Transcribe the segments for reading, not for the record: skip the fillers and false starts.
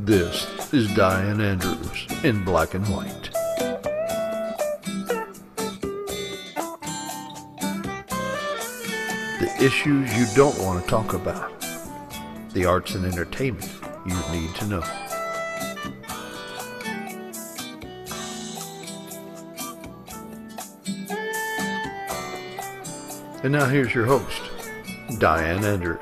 This is Diane Andrews in Black and White. The issues you don't want to talk about. The arts and entertainment you need to know. And now here's your host, Diane Andrews.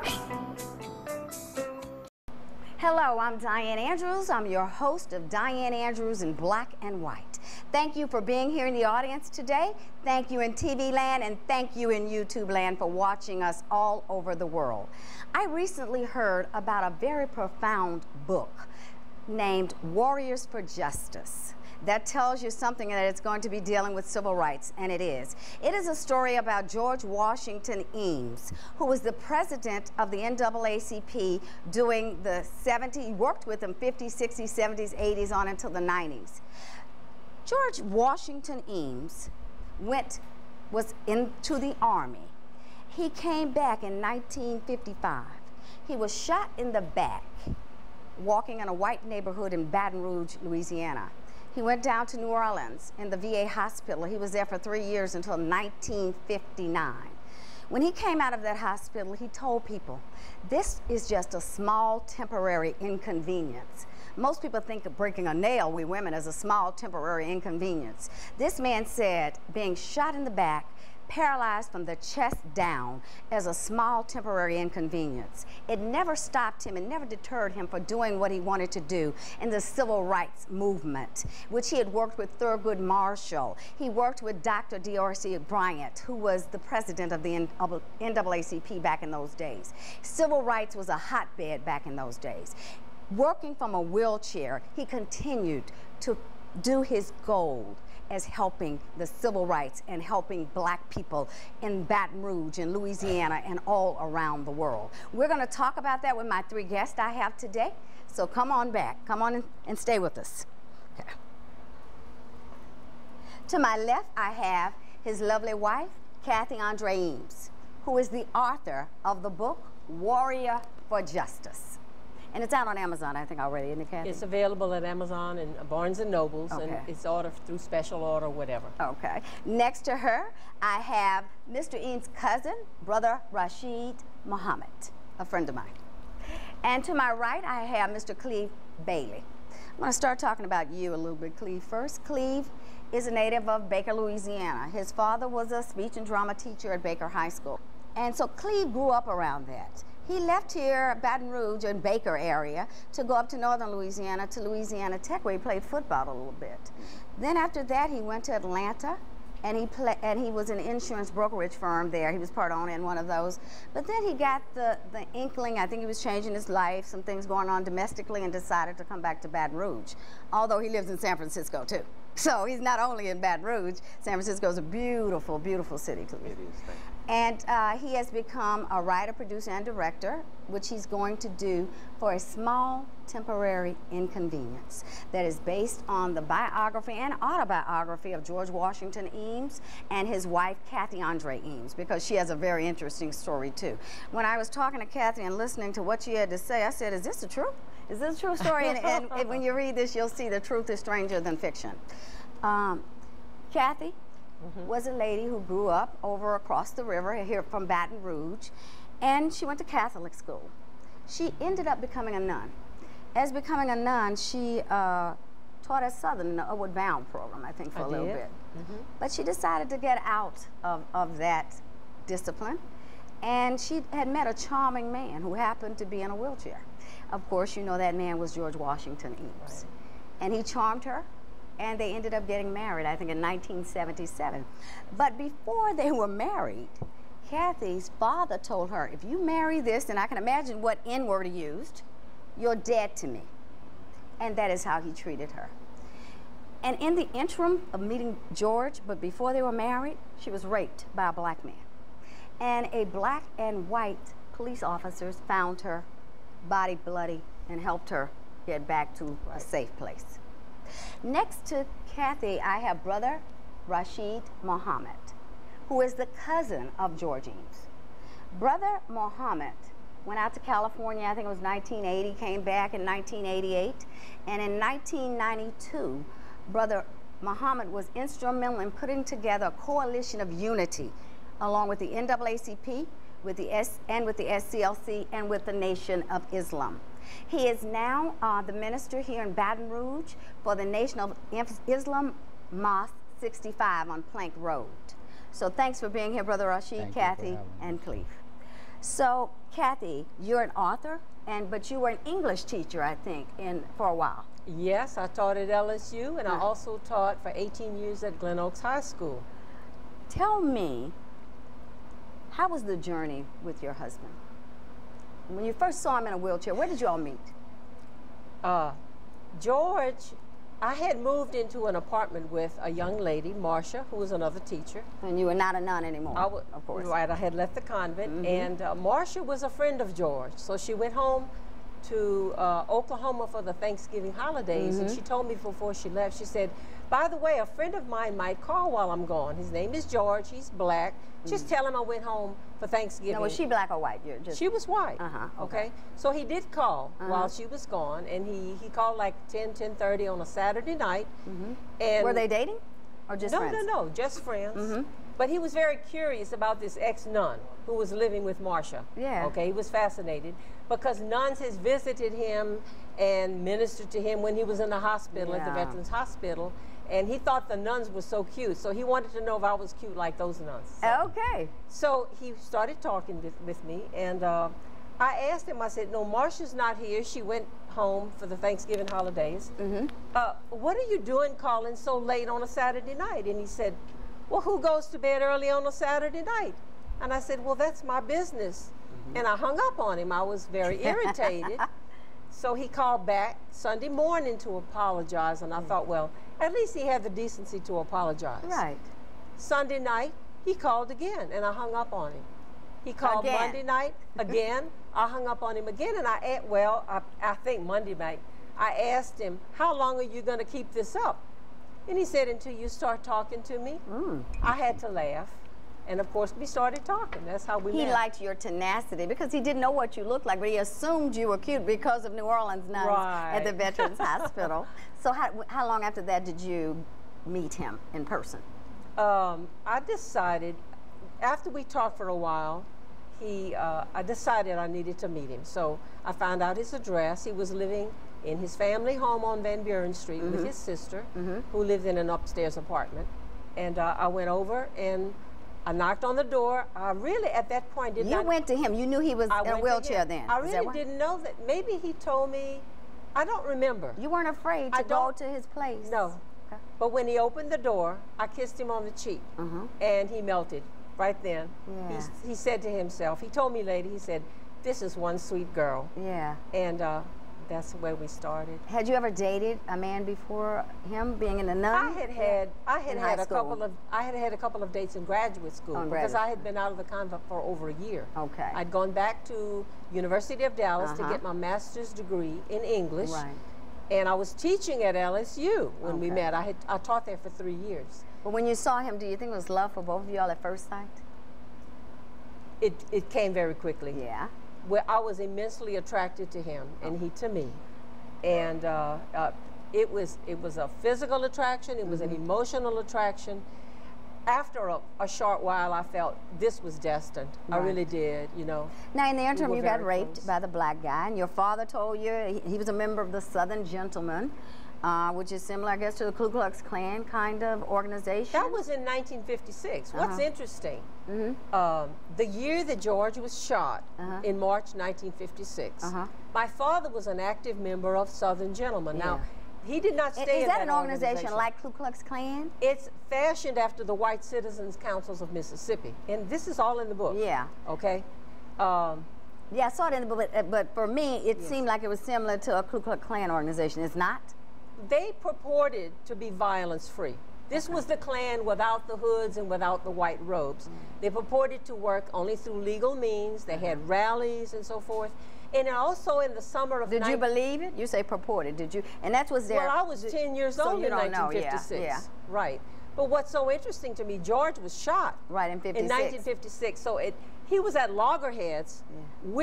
Hello, I'm Diane Andrews. I'm your host of Diane Andrews in Black and White. Thank you for being here in the audience today. Thank you in TV land, and thank you in YouTube land for watching us all over the world. I recently heard about a very profound book named Warriors for Justice. That tells you something that it's going to be dealing with civil rights, and it is. It is a story about George Washington Eames, who was the president of the NAACP during the 70s. He worked with them 50s, 60s, 70s, 80s on until the 90s. George Washington Eames was into the Army. He came back in 1955. He was shot in the back walking in a white neighborhood in Baton Rouge, Louisiana. He went down to New Orleans in the VA hospital. He was there for 3 years until 1959. When he came out of that hospital, he told people, this is just a small temporary inconvenience. Most people think of breaking a nail, we women, as a small temporary inconvenience. This man said being shot in the back, paralyzed from the chest down, as a small temporary inconvenience. It never stopped him and never deterred him from doing what he wanted to do in the civil rights movement, which he had worked with Thurgood Marshall. He worked with Dr. D.R.C. Bryant, who was the president of the NAACP back in those days. Civil rights was a hotbed back in those days. Working from a wheelchair, he continued to do his goal as helping the civil rights and helping black people in Baton Rouge and Louisiana and all around the world. We're going to talk about that with my three guests I have today. So come on back. Come on and stay with us. Okay. To my left, I have his lovely wife, Kathy Andre Eames, who is the author of the book, Warrior for Justice. And it's out on Amazon, I think, already, isn't it, Kathy? It's available at Amazon and Barnes & Nobles, okay. And it's ordered through special order, whatever. Okay. Next to her, I have Mr. Eames' cousin, Brother Rashid Muhammad, a friend of mine. And to my right, I have Mr. Cleve Bailey. I'm going to start talking about you a little bit, Cleve. First, Cleve is a native of Baker, Louisiana. His father was a speech and drama teacher at Baker High School. And so Cleve grew up around that. He left here, Baton Rouge and Baker area, to go up to northern Louisiana, to Louisiana Tech, where he played football a little bit. Then after that, he went to Atlanta, and he was in an insurance brokerage firm there. He was part owner in one of those. But then he got the inkling, I think he was changing his life, some things going on domestically, and decided to come back to Baton Rouge, although he lives in San Francisco, too. So he's not only in Baton Rouge. San Francisco is a beautiful, beautiful city. It is, and he has become a writer, producer, and director, which he's going to do for a small temporary inconvenience that is based on the biography and autobiography of George Washington Eames and his wife, Kathy Andre Eames, because she has a very interesting story, too. When I was talking to Kathy and listening to what she had to say, I said, is this the truth? Is this a true story? and when you read this, you'll see the truth is stranger than fiction. Kathy was a lady who grew up over across the river here from Baton Rouge, and she went to Catholic school. She ended up becoming a nun. As becoming a nun, she taught at Southern, the Upward Bound program, I think, for a little bit. But she decided to get out of that discipline, and she had met a charming man who happened to be in a wheelchair. Of course, you know that man was George Washington Eames. Right. And he charmed her, and they ended up getting married, I think, in 1977. But before they were married, Kathy's father told her, if you marry this, and I can imagine what N-word he used, you're dead to me. And that is how he treated her. And in the interim of meeting George, but before they were married, she was raped by a black man. And a black and white police officers found her body bloody and helped her get back to a safe place. Next to Kathy, I have Brother Rashid Muhammad, who is the cousin of George Eames. Brother Muhammad went out to California, I think it was 1980, came back in 1988. And in 1992, Brother Muhammad was instrumental in putting together a coalition of unity, along with the NAACP, with the SCLC, and with the Nation of Islam. He is now the minister here in Baton Rouge for the Nation of Islam Mosque 65 on Plank Road. So thanks for being here, Brother Rashid, Kathy, and Cleve. So, Kathy, you're an author, but you were an English teacher, I think, for a while. Yes, I taught at LSU, and I also taught for 18 years at Glen Oaks High School. Tell me, how was the journey with your husband? When you first saw him in a wheelchair, where did you all meet? George, I had moved into an apartment with a young lady, Marcia, who was another teacher. And you were not a nun anymore, of course. Right, I had left the convent, and Marcia was a friend of George. So she went home to Oklahoma for the Thanksgiving holidays, and she told me before she left, she said, by the way, a friend of mine might call while I'm gone. His name is George, he's black. Just tell him I went home for Thanksgiving. Now, was she black or white? She was white, okay? So he did call while she was gone, and he called like 10:30 on a Saturday night. And were they dating or just friends? No, just friends. But he was very curious about this ex-nun who was living with Marcia. Yeah. Okay, he was fascinated because nuns has visited him and ministered to him when he was in the hospital, at the Veterans Hospital. And he thought the nuns were so cute, so he wanted to know if I was cute like those nuns. So, okay. So he started talking with me, and I asked him, I said, no, Marcia's not here. She went home for the Thanksgiving holidays. What are you doing calling so late on a Saturday night? And he said, well, who goes to bed early on a Saturday night? And I said, well, that's my business. And I hung up on him. I was very irritated. So he called back Sunday morning to apologize, and I thought, well, at least he had the decency to apologize. Right. Sunday night, he called again, and I hung up on him. He called Monday night again. I hung up on him again, and I think Monday night, I asked him, how long are you going to keep this up? And he said, until you start talking to me. I had to laugh. And of course, we started talking. That's how we met. He liked your tenacity because he didn't know what you looked like, but he assumed you were cute because of New Orleans nuns at the Veterans Hospital. So how long after that did you meet him in person? I decided, after we talked for a while, I decided I needed to meet him. So I found out his address. He was living in his family home on Van Buren Street with his sister, who lived in an upstairs apartment. And I went over and I knocked on the door. I really, at that point, did not... You went to him. You knew he was in a wheelchair then. I really didn't know that. Maybe he told me. I don't remember. You weren't afraid to go to his place? No. Okay. But when he opened the door, I kissed him on the cheek, and he melted right then. Yeah. He said to himself, he told me later, he said, this is one sweet girl. Yeah. And that's where we started. Had you ever dated a man before him, being in the nun? I had had a couple of dates in graduate school because I had been out of the convent for over a year. Okay. I'd gone back to University of Dallas to get my master's degree in English. Right. And I was teaching at LSU when we met. I taught there for 3 years. But when you saw him, do you think it was love for both of y'all at first sight? It came very quickly. Yeah. Where I was immensely attracted to him and he to me, and it was a physical attraction. It was an emotional attraction. After a short while, I felt this was destined. Right. I really did, you know. Now, in the interim, you got raped by the black guy, and your father told you he was a member of the Southern Gentlemen, which is similar, I guess, to the Ku Klux Klan kind of organization. That was in 1956. What's interesting, the year that George was shot, in March 1956, my father was an active member of Southern Gentlemen. Now, he did not stay in that an organization like Ku Klux Klan? It's fashioned after the White Citizens Councils of Mississippi. And this is all in the book. Yeah. Okay? Yeah, I saw it in the book, but for me, it seemed like it was similar to a Ku Klux Klan organization. It's not? They purported to be violence-free. This was the Klan without the hoods and without the white robes. They purported to work only through legal means. They had rallies and so forth. And also in the summer of... Did you believe it? You say purported. Did you? And that was there... Well, I was 10 years old in 1956. Yeah. Right. But what's so interesting to me, George was shot. Right, in 56. In 1956. So he was at loggerheads with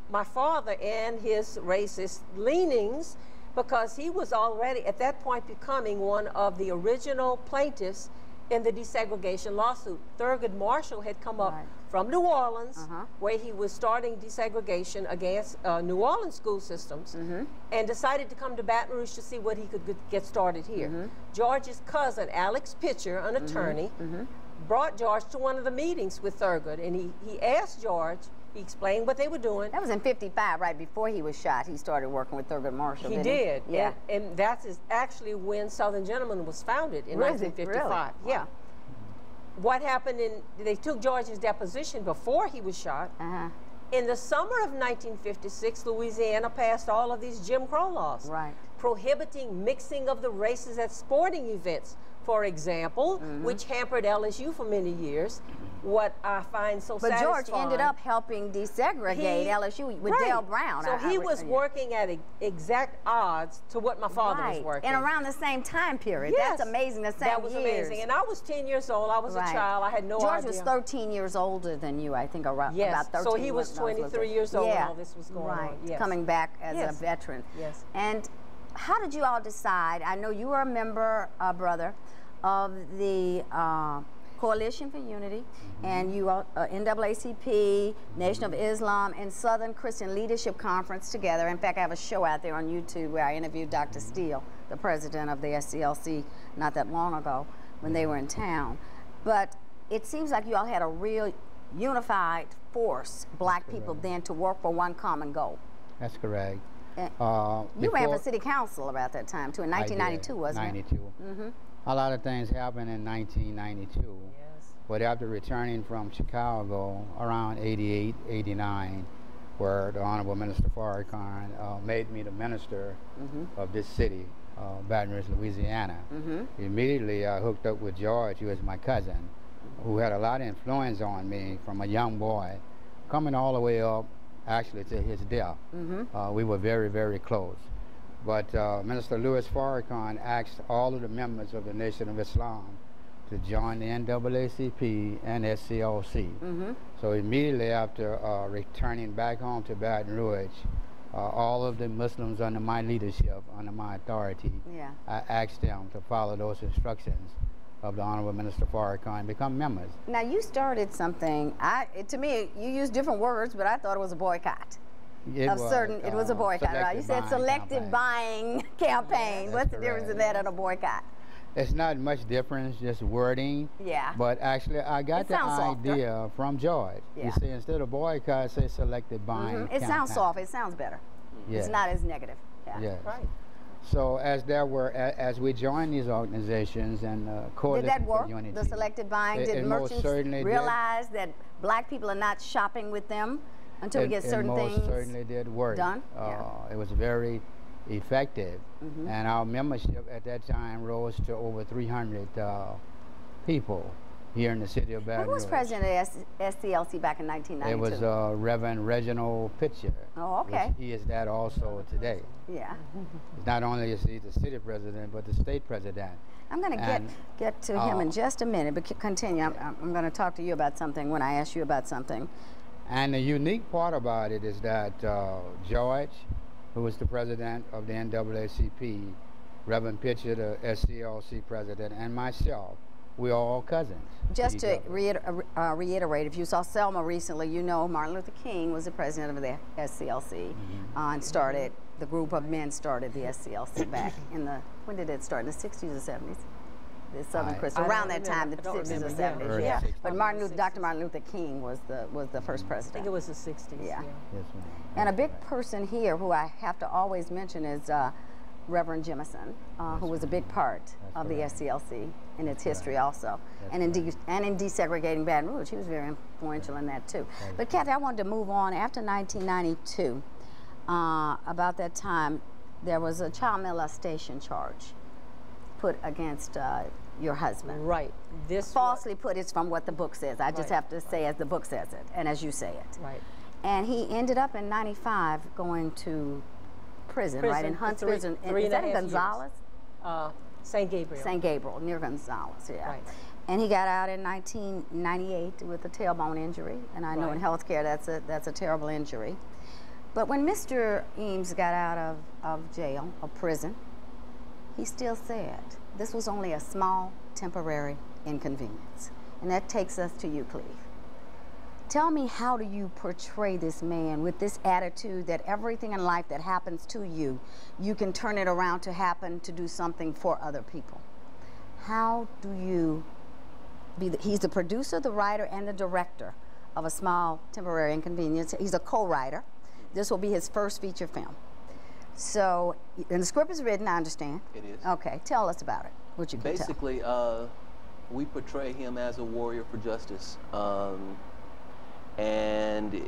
my father and his racist leanings, because he was already at that point becoming one of the original plaintiffs in the desegregation lawsuit. Thurgood Marshall had come up from New Orleans, where he was starting desegregation against New Orleans school systems, and decided to come to Baton Rouge to see what he could get started here. George's cousin, Alex Pitcher, an attorney, brought George to one of the meetings with Thurgood, and he asked George, he explained what they were doing. That was in '55, right before he was shot. He started working with Thurgood Marshall. He did, yeah. And that is actually when Southern Gentlemen was founded in 1955. Really? Yeah. Wow. What happened they took George's deposition before he was shot. In the summer of 1956, Louisiana passed all of these Jim Crow laws, prohibiting mixing of the races at sporting events, for example, which hampered LSU for many years. What I find so satisfying. But George ended up helping desegregate LSU with Dale Brown. So he was working at exact odds to what my father was working. And around the same time period. Yes. That's amazing, the same years. That was amazing. And I was 10 years old. I was a child. I had no idea. George was 13 years older than you, I think, about 13. So he was 23 years old when all this was going on. Yes. Coming back as a veteran. Yes. And how did you all decide? I know you were a member, brother, of the Coalition for Unity, and you are NAACP, Nation of Islam, and Southern Christian Leadership Conference together. In fact, I have a show out there on YouTube where I interviewed Dr. Steele, the president of the SCLC, not that long ago when they were in town. But it seems like you all had a real unified force, black people then, to work for one common goal. That's correct. You ran for city council about that time, too, in 1992, wasn't it? 92. A lot of things happened in 1992. But after returning from Chicago around 88, 89, where the Honorable Minister Farrakhan made me the minister of this city, Baton Rouge, Louisiana. Immediately I hooked up with George, who was my cousin, who had a lot of influence on me from a young boy, coming all the way up actually to his death. We were very, very close. But Minister Louis Farrakhan asked all of the members of the Nation of Islam to join the NAACP and SCLC. So immediately after returning back home to Baton Rouge, all of the Muslims under my leadership, under my authority, I asked them to follow those instructions of the Honorable Minister Farrakhan and become members. Now you started something, to me, you used different words, but I thought it was a boycott. It was a boycott, right? You said selective buying campaign. What's the difference in that and a boycott? It's not much difference, just wording. But actually, I got the idea from George. You see, instead of boycott, say selective buying campaign. It sounds soft. It sounds better. It's not as negative. Yes. Right. So as we joined these organizations and Coalition Did that work? For Unity, the selective buying? Did merchants realize that black people are not shopping with them until we get certain things? It most certainly did work. Done? It was very effective, and our membership at that time rose to over 300 people here in the city of Baton Rouge. Who was president of SCLC back in 1992? It was Reverend Reginald Pitcher. Oh, okay. He is that also today. Not only is he the city president, but the state president. I'm going to get to him in just a minute, but continue. I'm going to talk to you about something when I ask you about something. And the unique part about it is that George, who was the president of the NAACP, Reverend Pitcher, the SCLC president, and myself, we're all cousins. Just to reiterate, if you saw Selma recently, you know Martin Luther King was the president of the SCLC and started, the group of men started the SCLC back in the, when did it start, in the 60s or 70s? The Southern Christian, around that time, the 60s or 70s, But Dr. Martin Luther King was the first president. I think it was the 60s. Yes, ma'am. And a big person here who I have to always mention is Reverend Jemison, who was a big part of the SCLC in its history also. And in desegregating Baton Rouge, he was very influential in that too. But Kathy, I wanted to move on. After 1992, about that time, there was a child molestation charge put against your husband. Right. Falsely put, it's from what the book says. I just have to say as the book says it, and as you say it. Right. And he ended up in 95 going to prison, right, in Huntsville. Is that in Gonzales? St. Gabriel. St. Gabriel, near Gonzales, Right. And he got out in 1998 with a tailbone injury, and I know in healthcare that's a terrible injury. But when Mr. Eames got out of jail, or prison, he still said, this was only a small, temporary inconvenience. And that takes us to you, Cleve. Tell me, how do you portray this man with this attitude that everything in life that happens to you, you can turn it around to happen to do something for other people? How do you be he's the producer, the writer, and the director of A Small Temporary Inconvenience. He's a co-writer. This will be his first feature film. So, and the script is written, I understand. It is. Okay, tell us about it, what you can Basically, we portray him as a warrior for justice. And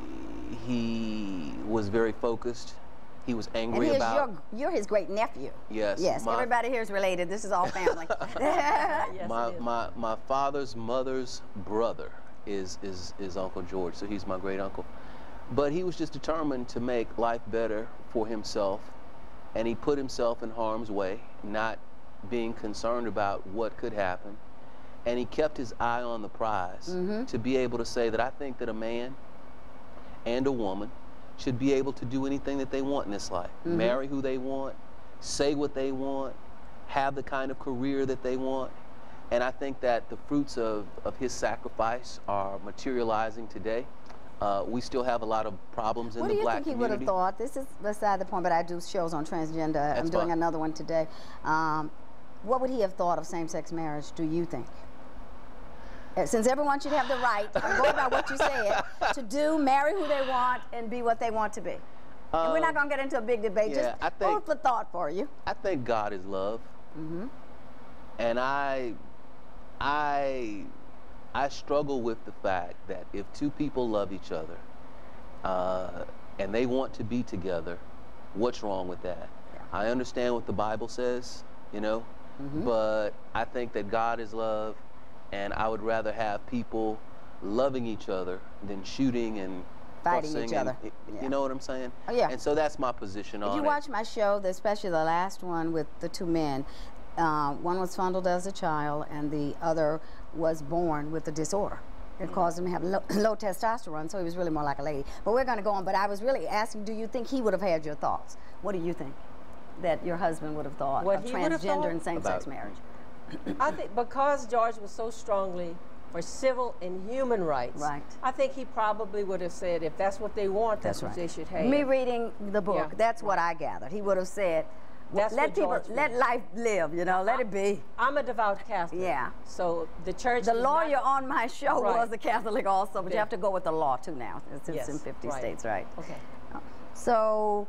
he was very focused. He was angry about... You're his great nephew. Yes. Yes, everybody here is related. This is all family. Yes, my father's mother's brother is Uncle George, so he's my great uncle. But he was just determined to make life better for himself, and he put himself in harm's way, not being concerned about what could happen. And he kept his eye on the prize to be able to say that I think that a man and a woman should be able to do anything that they want in this life. Marry who they want, say what they want, have the kind of career that they want. And I think that the fruits of his sacrifice are materializing today. We still have a lot of problems in the black community. What do you think he would have thought? This is beside the point, but I do shows on transgender. I'm doing another one today. What would he have thought of same-sex marriage, do you think? Since everyone should have the right, I'm going by what you said, to marry who they want and be what they want to be. And we're not going to get into a big debate, just food for thought for you. I think God is love. And I struggle with the fact that if two people love each other and they want to be together, what's wrong with that? Yeah. I understand what the Bible says, you know, but I think that God is love. And I would rather have people loving each other than shooting and fighting each other. You know what I'm saying? Oh, yeah. And so that's my position on it. If you watch my show, especially the last one with the two men, one was fondled as a child and the other was born with a disorder. It caused him to have low testosterone, so he was really more like a lady. But we're going to go on. But I was really asking, do you think he would have had your thoughts? What do you think that your husband would have thought of transgender and same-sex marriage? I think because George was so strongly for civil and human rights, I think he probably would have said, if that's what they want, that's what they should have. Me reading the book, that's what I gathered. He would have said, let life live, you know, let it be. I'm a devout Catholic. Yeah. So the church. The lawyer on my show was a Catholic also, but you have to go with the law too now. It's in 50 states, right? Okay. So,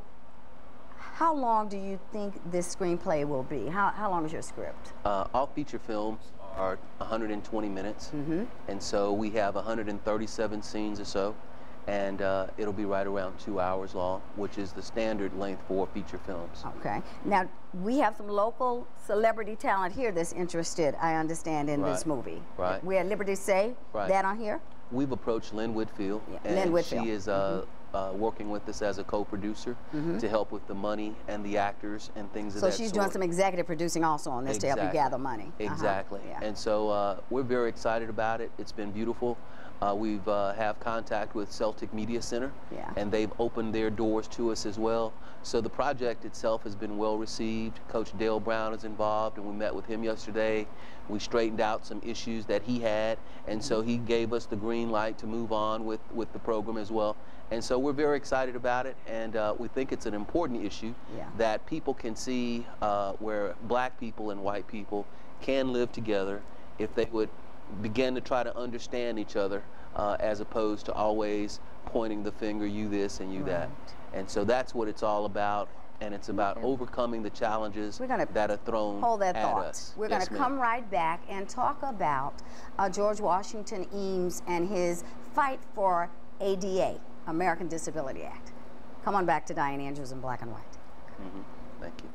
how long do you think this screenplay will be? How long is your script? All feature films are 120 minutes, and so we have 137 scenes or so, and it'll be right around 2 hours long, which is the standard length for feature films. Okay. Now, we have some local celebrity talent here that's interested, I understand, in this movie. Right. We're at liberty to say that on here? We've approached Lynn Whitfield, and she is working with us as a co-producer to help with the money and the actors and things of that sort. So she's doing some executive producing also on this to help you gather money. Exactly. And so we're very excited about it. It's been beautiful. We've have contact with Celtic Media Center, and they've opened their doors to us as well. So the project itself has been well received. Coach Dale Brown is involved, and we met with him yesterday. We straightened out some issues that he had, and so he gave us the green light to move on with the program as well. And so we're very excited about it, and we think it's an important issue that people can see where black people and white people can live together if they would begin to try to understand each other as opposed to always pointing the finger, you this and you that. And so that's what it's all about, and it's about overcoming the challenges that are thrown at us. We're going to come right back and talk about George Washington Eames and his fight for ADA, American Disability Act. Come on back to Diane Andrews in Black and White. Thank you.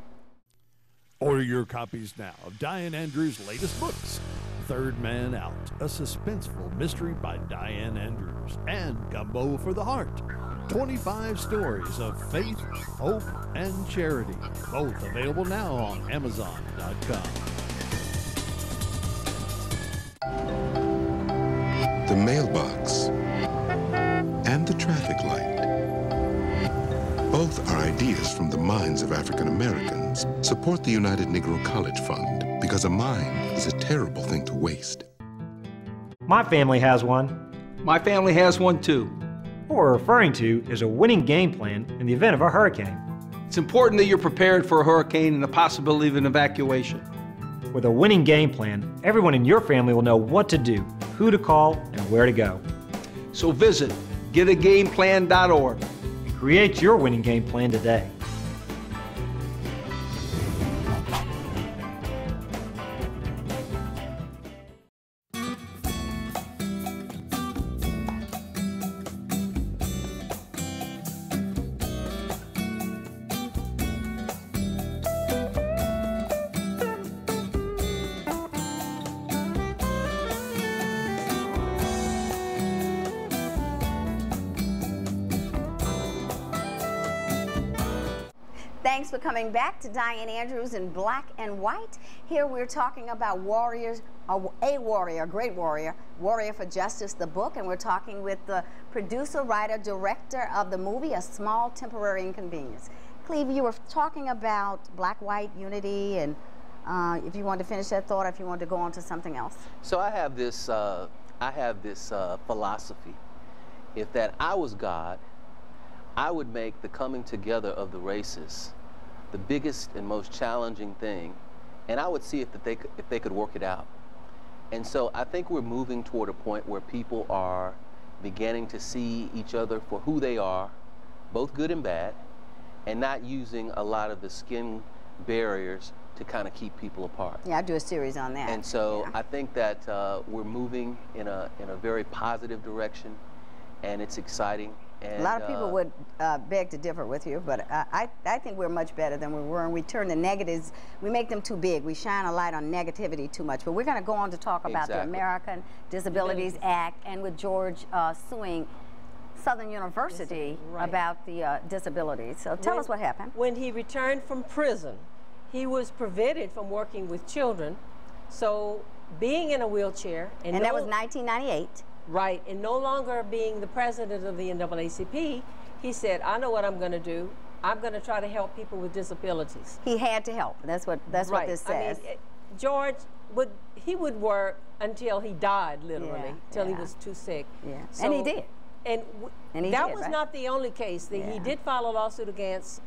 Order your copies now of Diane Andrews' latest books, Third Man Out, a suspenseful mystery by Diane Andrews, and Gumbo for the Heart, 25 stories of faith, hope, and charity, both available now on Amazon.com. The mailbox and the traffic light. ideas from the minds of African Americans. Support the United Negro College Fund, because a mind is a terrible thing to waste. My family has one. My family has one too. What we're referring to is a winning game plan in the event of a hurricane. It's important that you're prepared for a hurricane and the possibility of an evacuation. With a winning game plan, everyone in your family will know what to do, who to call, and where to go. So visit getagameplan.org. Create your winning game plan today. Thanks for coming back to Diane Andrews in Black and White. Here we're talking about warriors, a warrior, a great warrior, Warrior for Justice, the book, and we're talking with the producer, writer, director of the movie, A Small Temporary Inconvenience. Cleve, you were talking about black-white unity, and if you wanted to finish that thought, or if you wanted to go on to something else. So I have this philosophy. If that I was God, I would make the coming together of the races the biggest and most challenging thing, and I would see if they could work it out. And so I think we're moving toward a point where people are beginning to see each other for who they are, both good and bad, and not using a lot of the skin barriers to kind of keep people apart. Yeah, I do a series on that. And so I think that we're moving in a very positive direction, and it's exciting. And, a lot of people would beg to differ with you, but I think we're much better than we were, and we turn the negatives, we make them too big. We shine a light on negativity too much. But we're going to go on to talk about the American Disabilities Act, and with George suing Southern University about the disabilities. So tell us what happened. When he returned from prison, he was prevented from working with children. So being in a wheelchair. And that was 1998. Right, and no longer being the president of the NAACP, he said, I know what I'm going to do. I'm going to try to help people with disabilities. He had to help. That's what this says. I mean, George would work until he died, literally, till he was too sick. Yeah, so, and he did. And that was not the only case. He did file a lawsuit against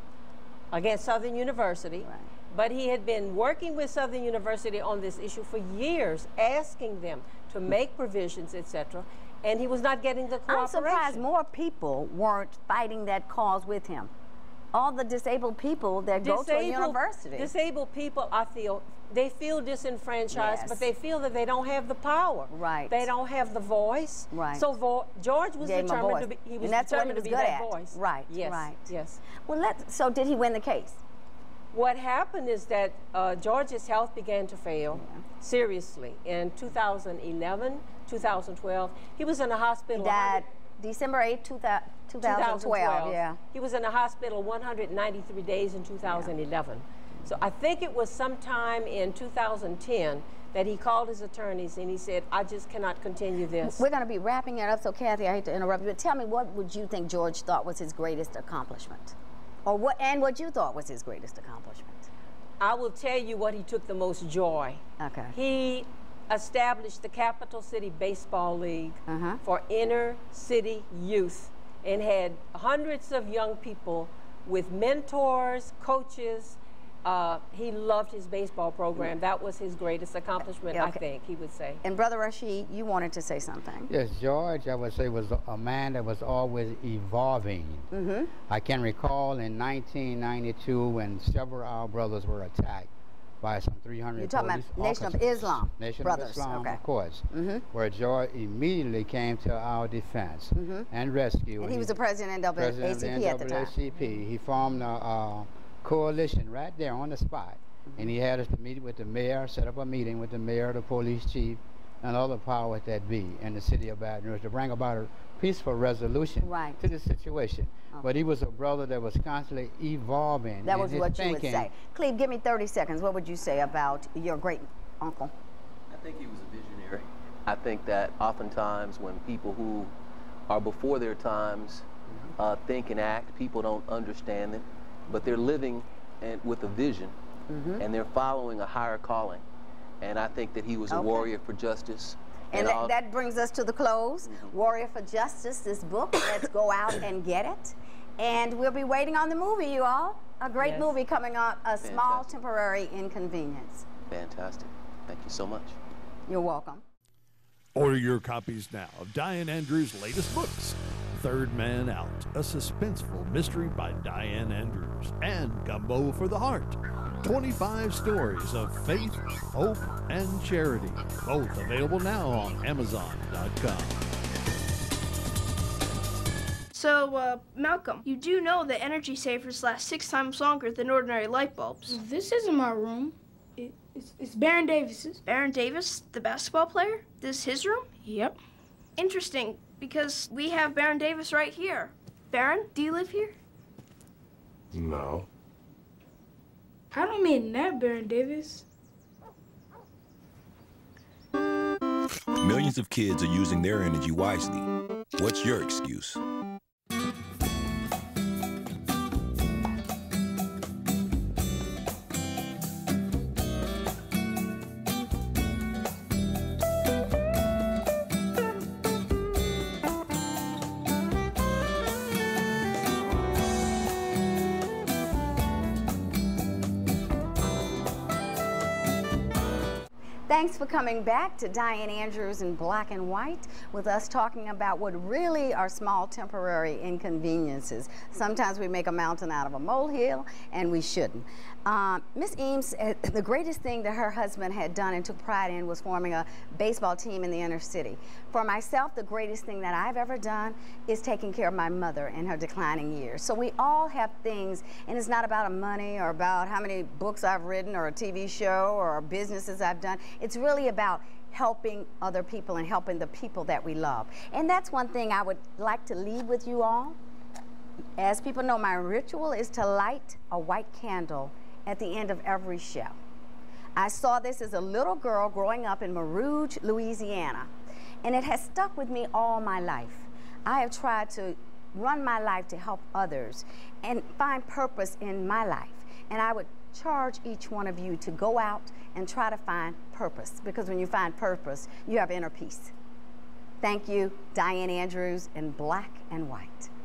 Southern University. Right. But he had been working with Southern University on this issue for years, asking them to make provisions, etc., and he was not getting the cooperation. I'm surprised more people weren't fighting that cause with him. All the disabled people that go to a university. Disabled people, I feel, they feel disenfranchised, but they feel that they don't have the power. Right. They don't have the voice. Right. So George was determined to be, he was determined to be that voice. Right. Yes. Right. Yes. Well, so did he win the case? What happened is that George's health began to fail seriously in 2011, 2012. He was in a hospital. Died December 8, 2012. Yeah. He was in a hospital 193 days in 2011. So I think it was sometime in 2010 that he called his attorneys and he said, I just cannot continue this. We're going to be wrapping it up, so Kathy, I hate to interrupt you, but tell me, what would you think George thought was his greatest accomplishment? Or what you thought was his greatest accomplishment? I will tell you what he took the most joy. Okay. He established the Capital City Baseball League for inner city youth and had hundreds of young people with mentors, coaches. He loved his baseball program. That was his greatest accomplishment, I think he would say. And Brother Rashid, you wanted to say something. Yes, George, I would say, was a man that was always evolving. I can recall in 1992 when several of our brothers were attacked by some 300 You're talking about Nation of Islam Brothers, of Islam, of course, where George immediately came to our defense and rescue. And he was the president of the NAACP at the time. He formed a coalition right there on the spot, and he had us to meet with the mayor, set up a meeting with the mayor, the police chief, and other powers that be in the city of Baton Rouge to bring about a peaceful resolution to the situation. But he was a brother that was constantly evolving. That was what you would say. Cleve, give me 30 seconds. What would you say about your great uncle? I think he was a visionary. I think that oftentimes when people who are before their times think and act. People don't understand it, but they're living with a vision, and they're following a higher calling. And I think that he was a warrior for justice. And that brings us to the close. Warrior for Justice, this book. Let's go out and get it. And we'll be waiting on the movie, you all. A great movie coming out, A Small Temporary Inconvenience. Fantastic. Thank you so much. You're welcome. Order your copies now of Diane Andrews' latest books, Third Man Out, a suspenseful mystery by Diane Andrews, and Gumbo for the Heart, 25 stories of faith, hope, and charity, both available now on Amazon.com. So, Malcolm, you do know that energy savers last 6 times longer than ordinary light bulbs. This isn't my room. It's Baron Davis's. Baron Davis, the basketball player? This is his room? Yep. Interesting, because we have Baron Davis right here. Baron, do you live here? No. I don't mean that, Baron Davis. Millions of kids are using their energy wisely. What's your excuse? Thanks for coming back to Diane Andrews in Black and White, with us talking about what really are small temporary inconveniences. Sometimes we make a mountain out of a molehill, and we shouldn't. Miss Eames, the greatest thing that her husband had done and took pride in was forming a baseball team in the inner city. For myself, the greatest thing that I've ever done is taking care of my mother in her declining years. So we all have things, and it's not about money or about how many books I've written or a TV show or businesses I've done. It's really about helping other people and helping the people that we love. And that's one thing I would like to leave with you all. As people know, my ritual is to light a white candle at the end of every show. I saw this as a little girl growing up in Marouge, Louisiana, and it has stuck with me all my life. I have tried to run my life to help others and find purpose in my life. And I would charge each one of you to go out and try to find purpose, because when you find purpose, you have inner peace. Thank you, Diane Andrews in Black and White.